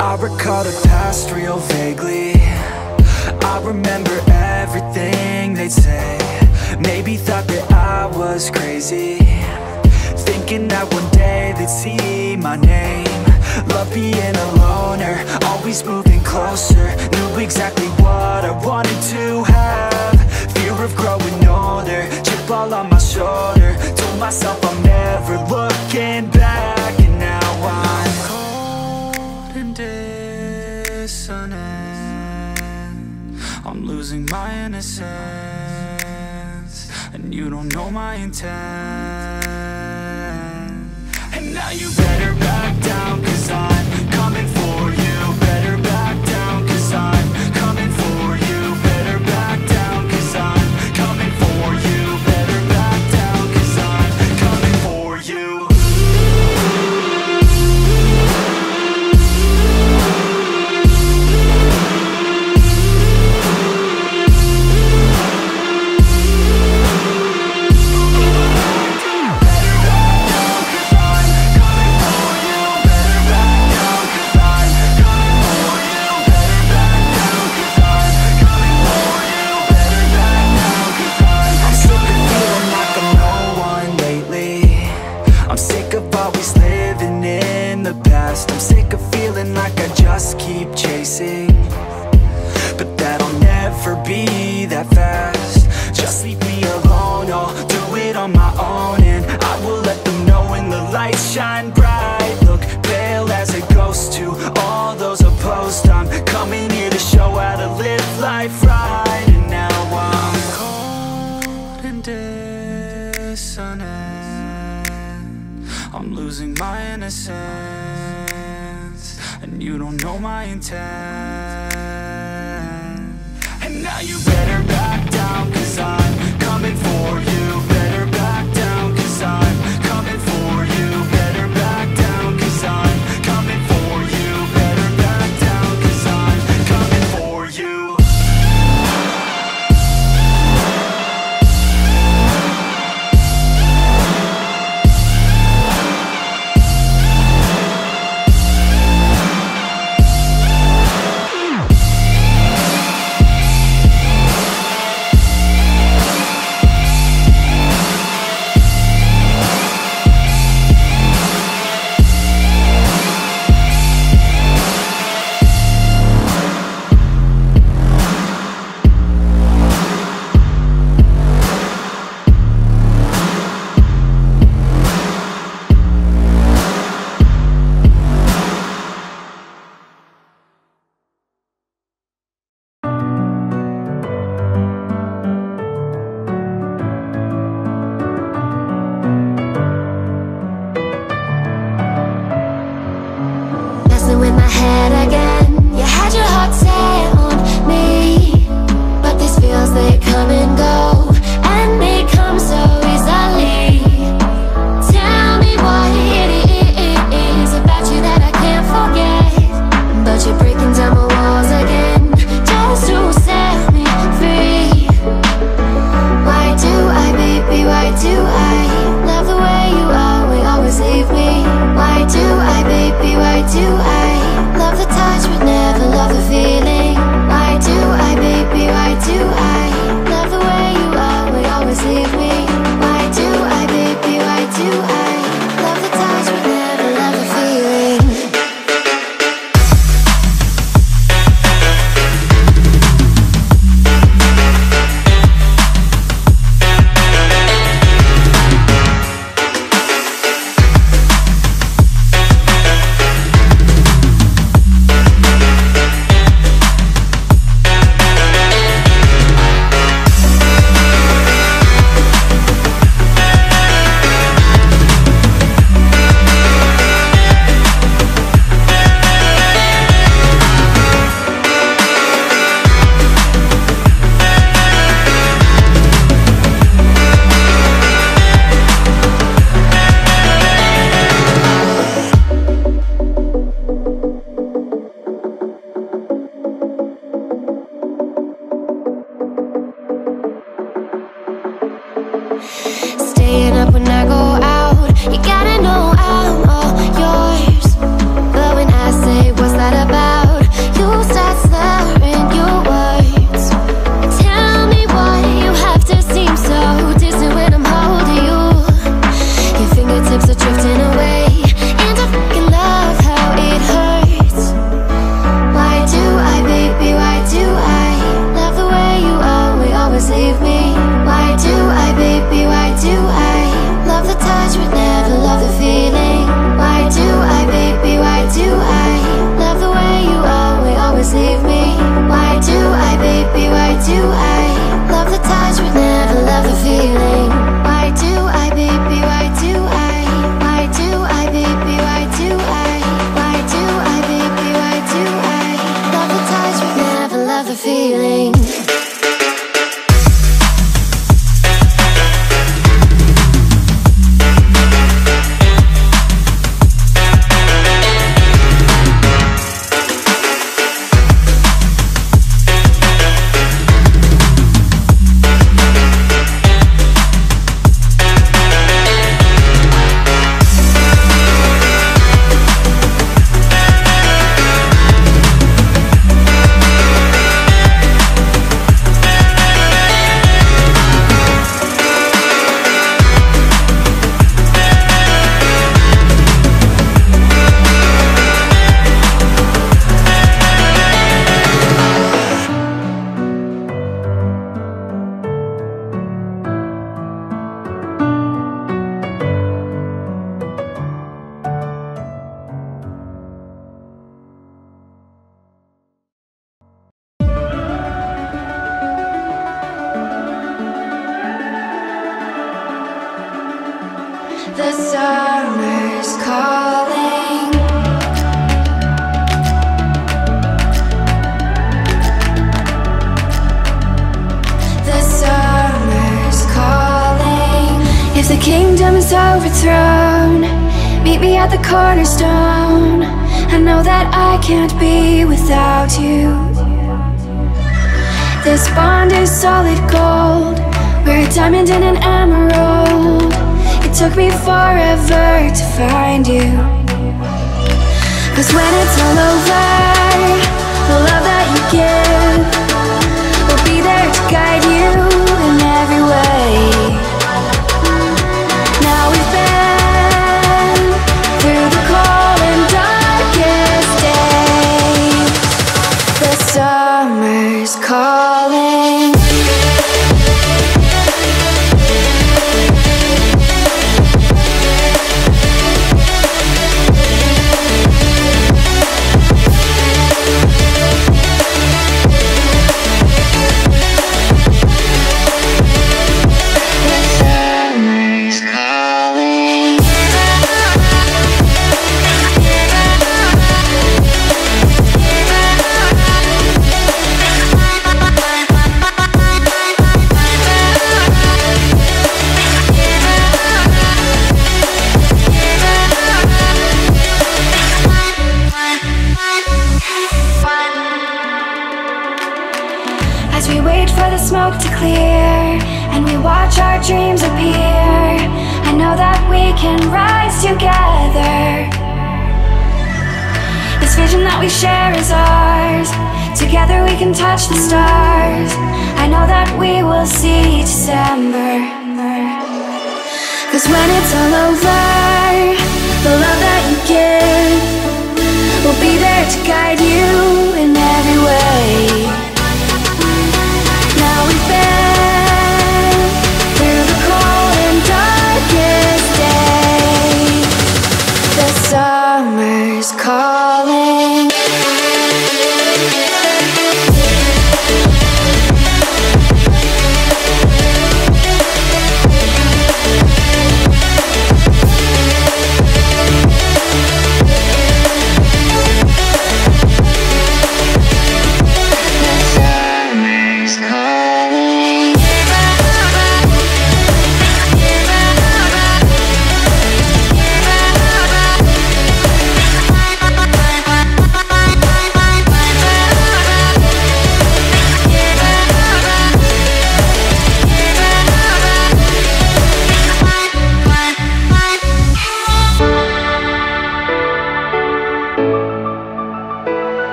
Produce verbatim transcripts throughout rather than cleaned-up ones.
I recall the past real vaguely. I remember everything they'd say. Maybe thought that I was crazy, thinking that one day they'd see my name. Love being a loner, always moving closer. Knew exactly what I wanted to have. Fear of growing older, chip all on my shoulder. Told myself I'm never looking back. And now I'm cold and dissonant. I'm losing my innocence, and you don't know my intent. And now you better back down, cause I'm coming for you. Better back down, cause I'm coming for you. Better back down, cause I'm coming for you. Better back down, cause I'm coming for you. I'm sick of feeling like I just keep chasing, but that'll never be that fast. Just leave me alone, I'll do it on my own. And I will let them know when the lights shine bright. Look pale as a ghost to all those opposed. I'm coming here to show how to live life right. And now I'm cold and dissonant. I'm losing my innocence, and you don't know my intent. And now you better back down, cause I'm coming for you. Better back down, cause I'm coming for you. Better back down, cause I'm coming for you. Better back down, cause I'm coming for you. With my head again, you had your heart set on me, but these feels, they come and go, and they come so easily. Tell me what it is about you that I can't forget, but you're breaking down my walls again, just to set me free. Why do I, baby, why do I love the way you are, we always leave me? Why do I, baby, why do I love kingdom is overthrown. Meet me at the cornerstone. I know that I can't be without you. This bond is solid gold. We're a diamond and an emerald. It took me forever to find you. Cause when it's all over, the love that you give will be there to guide you in every way. Now we've been through the cold and darkest days. The summer's calling. As we wait for the smoke to clear and we watch our dreams appear, I know that we can rise together. This vision that we share is ours. Together we can touch the stars. I know that we will see December. Cause when it's all over, the love that you give will be there to guide you in every way. Now we've been through the cold and darkest days. The summer's calling.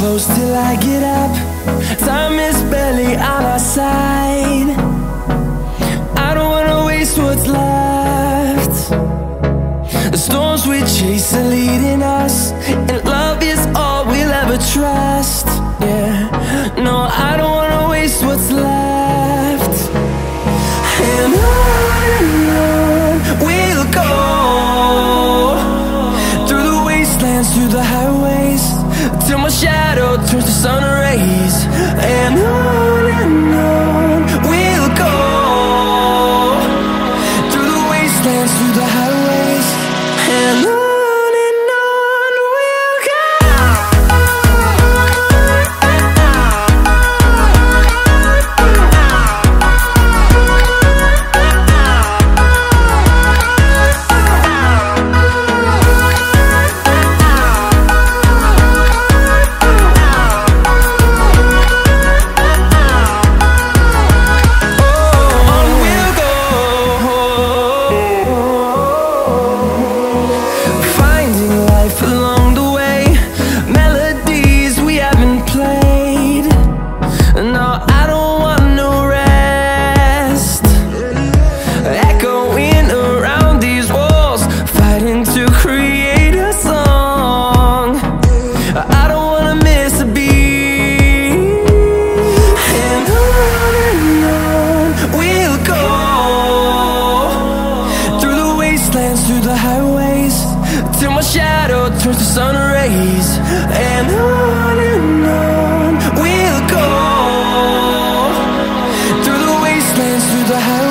close till I get up. Time is barely on our side. I don't wanna waste what's left. The storms we chase are leading us, and love is all we'll ever trust. Yeah, no, I don't wanna waste what's left. And on and on we'll go, through the wastelands, through the highways, till my shadow turns to sun rays. And on and on we'll go, through the wastelands, through the highways, and on. Through the highways, till my shadow turns to sun rays. And on and on we'll go, through the wastelands, through the highways.